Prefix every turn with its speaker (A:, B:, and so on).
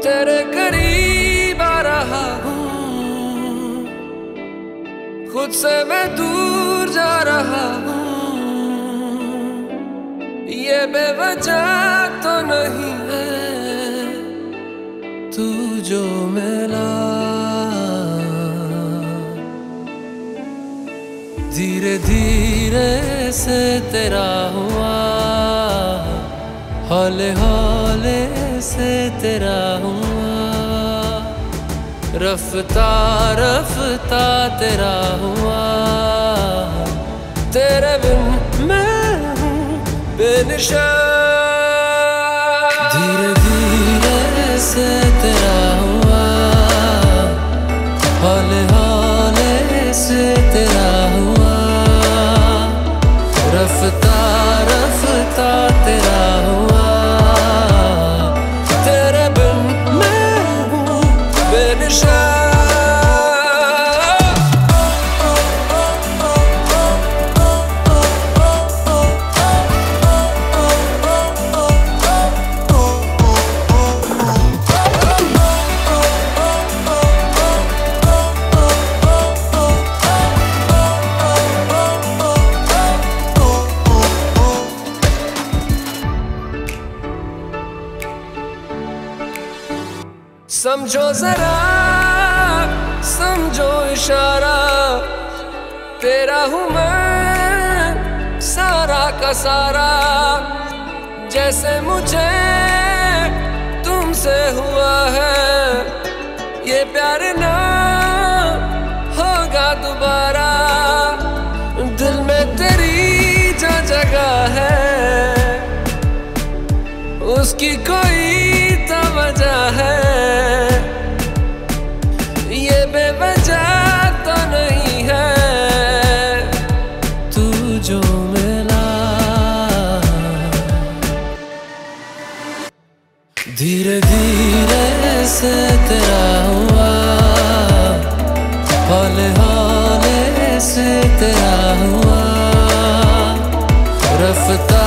A: तेरे करीब आ रहा हूँ, खुद से मैं दूर जा रहा हूँ। ये बेवजह तो नहीं है तू जो मिला, धीरे धीरे से तेरा हुआ, हौले हौले से तेरा हुआ, रफ्ता रफ्ता तेरा हुआ। तेरे बिन मैं हूँ बेनिशा, धीरे धीरे से तेरा हुआ, हौले हौले से तेरा हुआ, रफ्ता रफ्ता तेरा हुआ। तेरे बिन मैं हूँ बेनिशा। समझो जरा, समझो इशारा, तेरा हूँ मैं सारा का सारा। जैसे मुझे तुमसे हुआ है, ये प्यार ना होगा दोबारा। दिल में तेरी जो जगह है, उसकी कोई तो वजह है। ये बेवजह तो नहीं है तू जो मिला, धीरे धीरे से तेरा हुआ, हौले हौले से तेरा हुआ, रफ्ता